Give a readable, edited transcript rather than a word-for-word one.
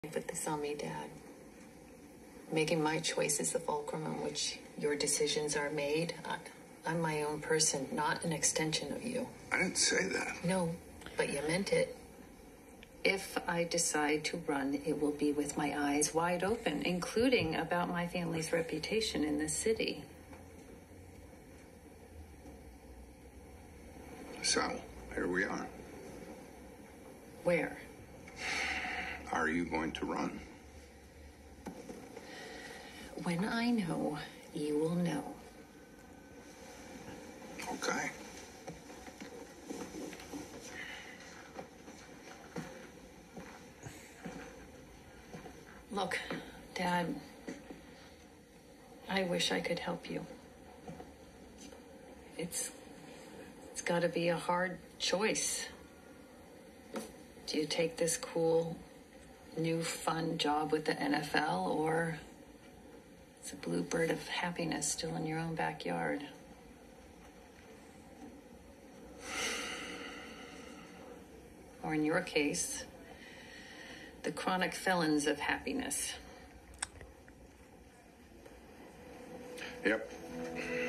Put this on me, Dad. Making my choices the fulcrum on which your decisions are made. I'm my own person, not an extension of you. I didn't say that. No, but you meant it. If I decide to run, it will be with my eyes wide open, including about my family's reputation in this city. So, here we are. Where? Are you going to run? When I know, you will know. Okay. Look, Dad, I wish I could help you. It's got to be a hard choice. Do you take this cool, new, fun job with the NFL, or it's a bluebird of happiness still in your own backyard? Or in your case, the chronic felons of happiness. Yep.